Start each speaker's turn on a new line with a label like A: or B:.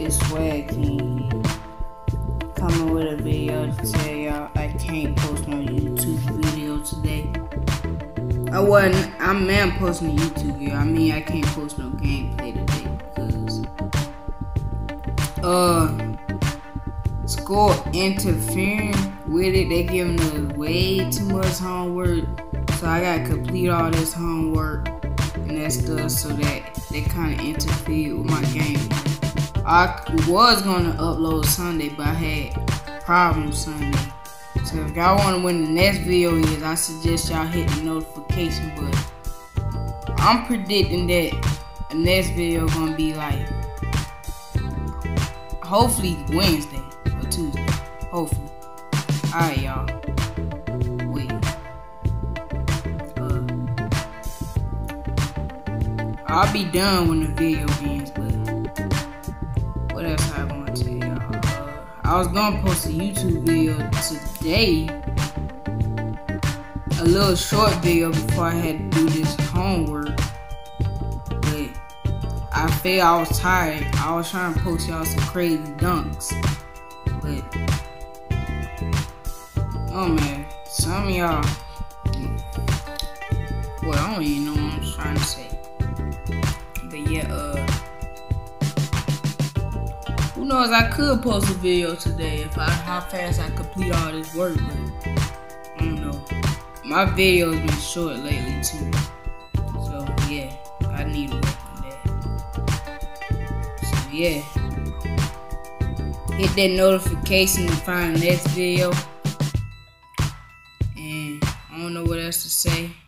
A: It's Swag King here, coming with a video to tell y'all I can't post no YouTube video today. I'm posting a YouTube video. I mean, I can't post no gameplay today because school interfering with it. They giving us way too much homework, so I gotta complete all this homework and that stuff, so that they kind of interfered with my game. I was gonna upload Sunday, but I had problems Sunday. So if y'all wanna win the next video is, I suggest y'all hit the notification button. I'm predicting that the next video gonna be like, hopefully Wednesday or Tuesday. Hopefully. Alright, y'all. Wait. I'll be done when the video ends, but what else I want to tell y'all? I was gonna post a YouTube video today, a little short video before I had to do this homework, but I felt I was tired. I was trying to post y'all some crazy dunks, but oh man, some of y'all, well, I don't even know what I'm trying to say. But yeah, who knows, I could post a video today if how fast I complete all this work, but I don't know. My videos been short lately too, so yeah, I need to work on that. So yeah, hit that notification to find the next video, and I don't know what else to say.